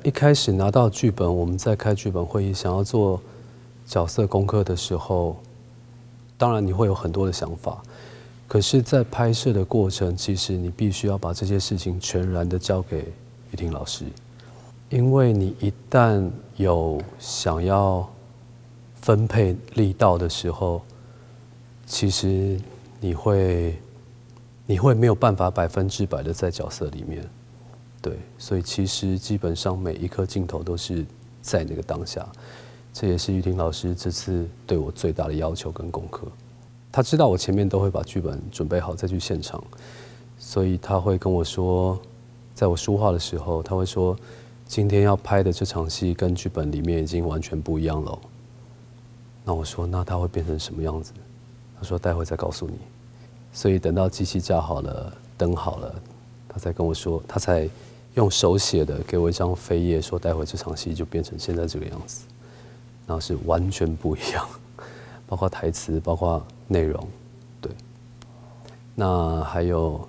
一开始拿到剧本，我们在开剧本会议，想要做角色功课的时候，当然你会有很多的想法，可是，在拍摄的过程，其实你必须要把这些事情全然的交给玉婷老师，因为你一旦有想要分配力道的时候，其实你会没有办法100%的在角色里面。对，所以其实基本上每一颗镜头都是在那个当下，这也是玉婷老师这次对我最大的要求跟功课。他知道我前面都会把剧本准备好再去现场，所以他会跟我说，在我书画的时候，他会说今天要拍的这场戏跟剧本里面已经完全不一样了。那我说那它会变成什么样子？他说待会再告诉你。所以等到机器架好了，灯好了，他才跟我说，他才用手写的给我一张扉页，说待会这场戏就变成现在这个样子，然后是完全不一样，包括台词，包括内容，对。那还有，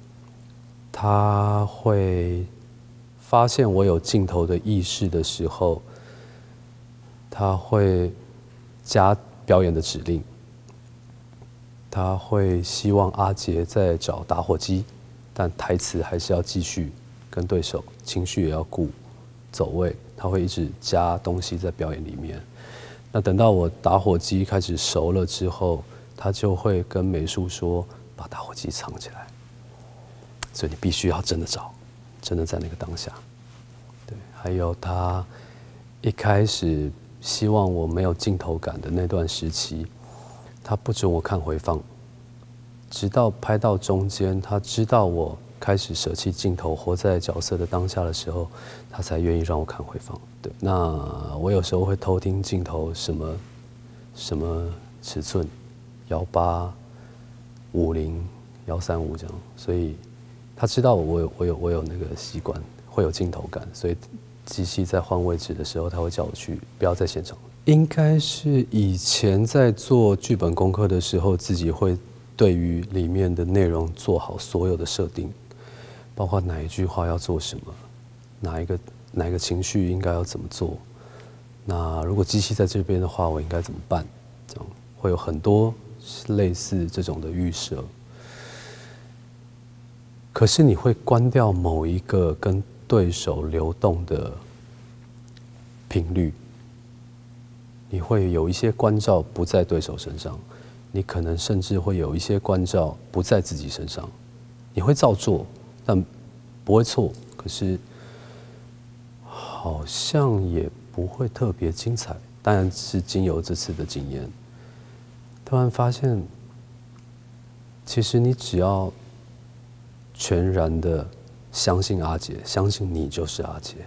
他会发现我有镜头的意识的时候，他会加表演的指令，他会希望阿杰在找打火机，但台词还是要继续。跟对手情绪也要顾，走位，他会一直加东西在表演里面。那等到我打火机开始熟了之后，他就会跟美术说把打火机藏起来。所以你必须要真的找，真的在那个当下。对，还有他一开始希望我没有镜头感的那段时期，他不准我看回放，直到拍到中间，他知道我开始舍弃镜头，活在角色的当下的时候，他才愿意让我看回放。对，那我有时候会偷听镜头什么尺寸，18、50、135这样，所以他知道我有那个习惯，会有镜头感，所以机器在换位置的时候，他会叫我去不要在现场。应该是以前在做剧本功课的时候，自己会对于里面的内容做好所有的设定。包括哪一句话要做什么，哪一个情绪应该要怎么做，那如果机器在这边的话，我应该怎么办？这样会有很多类似这种的预设。可是你会关掉某一个跟对手流动的频率，你会有一些关照不在对手身上，你可能甚至会有一些关照不在自己身上，你会照做。但不会错，可是好像也不会特别精彩。当然是经由这次的经验，突然发现，其实你只要全然的相信阿杰，相信你就是阿杰，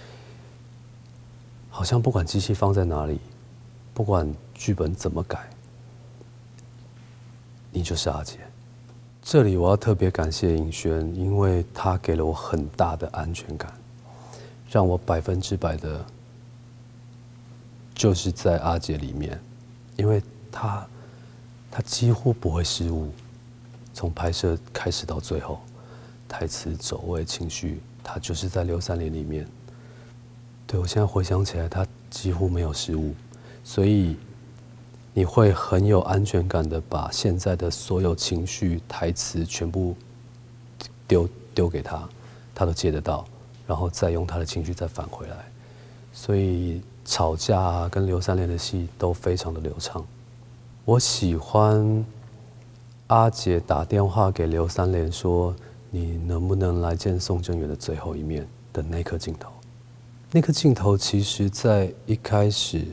好像不管机器放在哪里，不管剧本怎么改，你就是阿杰。这里我要特别感谢尹轩，因为他给了我很大的安全感，让我100%的，就是在阿杰里面，因为他几乎不会失误，从拍摄开始到最后，台词、走位、情绪，他就是在刘三连里面。对，我现在回想起来，他几乎没有失误，所以你会很有安全感的把现在的所有情绪、台词全部丢给他，他都接得到，然后再用他的情绪再返回来。所以吵架啊，跟刘三连的戏都非常的流畅。我喜欢阿杰打电话给刘三连说：“你能不能来见宋正元的最后一面？”的那颗镜头。那颗镜头其实在一开始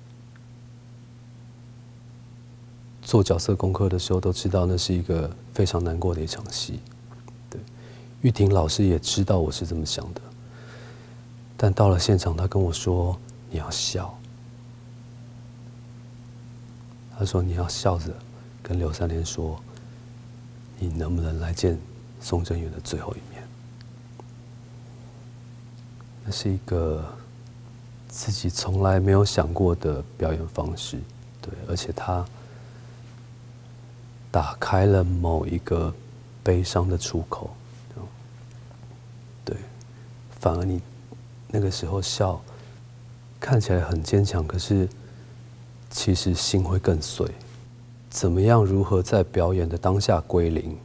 做角色功课的时候都知道那是一个非常难过的一场戏。对，玉婷老师也知道我是这么想的，但到了现场，他跟我说：“你要笑。”他说：“你要笑着跟刘三连说，你能不能来见宋正元的最后一面？”那是一个自己从来没有想过的表演方式，对，而且他打开了某一个悲伤的出口，对，反而那个时候笑，看起来很坚强，可是其实心会更碎。怎么样？如何在表演的当下归零？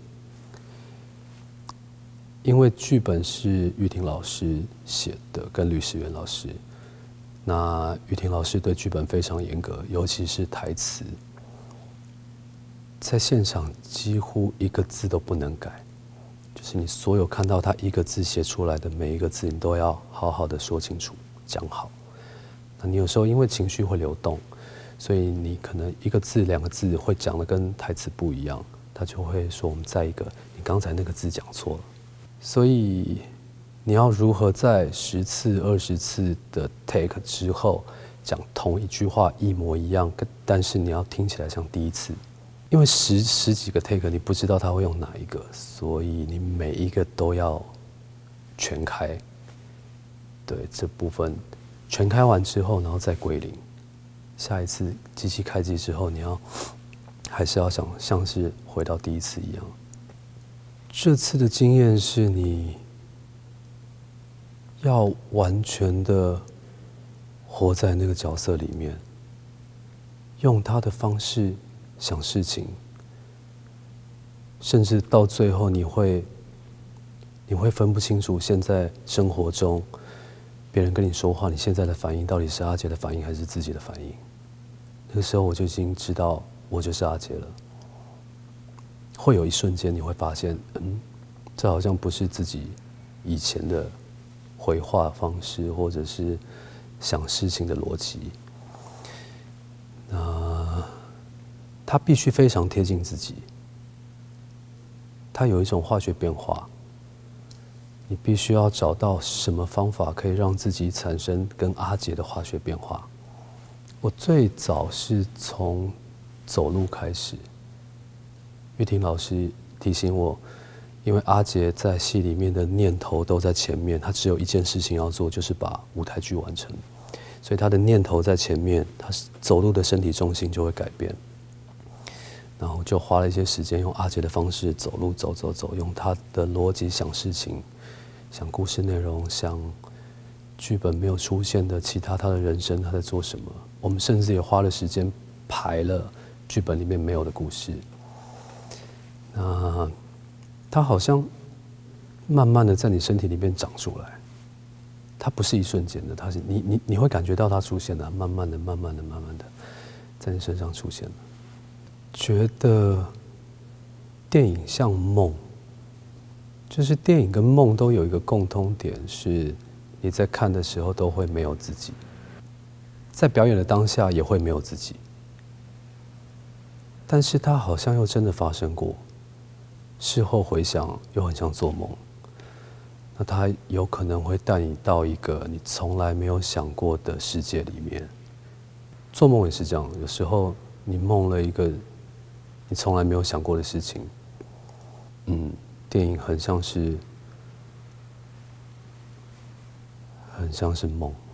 因为剧本是玉婷老师写的，跟吕石原老师。那玉婷老师对剧本非常严格，尤其是台词，在现场几乎一个字都不能改，就是你所有看到他一个字写出来的每一个字，你都要好好的说清楚，讲好。那你有时候因为情绪会流动，所以你可能一个字两个字会讲的跟台词不一样，他就会说我们再一个，你刚才那个字讲错了。所以你要如何在10次、20次的 take 之后讲同一句话一模一样，但是你要听起来像第一次，因为十几个 take 你不知道他会用哪一个，所以你每一个都要全开。对，这部分全开完之后，然后再归零。下一次机器开机之后，你要还是要想像是回到第一次一样。这次的经验是你要完全的活在那个角色里面，用他的方式想事情，甚至到最后你会分不清楚现在生活中别人跟你说话，你现在的反应到底是阿杰的反应还是自己的反应。那个时候我就已经知道我就是阿杰了。会有一瞬间你会发现，这好像不是自己以前的回话方式，或者是想事情的逻辑。它必须非常贴近自己，它有一种化学变化。你必须要找到什么方法可以让自己产生跟阿杰的化学变化。我最早是从走路开始。玉婷老师提醒我，因为阿杰在戏里面的念头都在前面，他只有一件事情要做，就是把舞台剧完成。所以他的念头在前面，他走路的身体重心就会改变。然后就花了一些时间，用阿杰的方式走路，走，用他的逻辑想事情，想故事内容，想剧本没有出现的其他他的人生，他在做什么。我们甚至也花了时间排了剧本里面没有的故事。它好像慢慢的在你身体里面长出来，它不是一瞬间的，它是你会感觉到它出现了，慢慢的在你身上出现了。觉得电影像梦，就是电影跟梦都有一个共通点，是你在看的时候都会没有自己，在表演的当下也会没有自己，但是它好像又真的发生过。事后回想又很像做梦，那它有可能会带你到一个你从来没有想过的世界里面。做梦也是这样，有时候你梦了一个你从来没有想过的事情。电影很像是梦。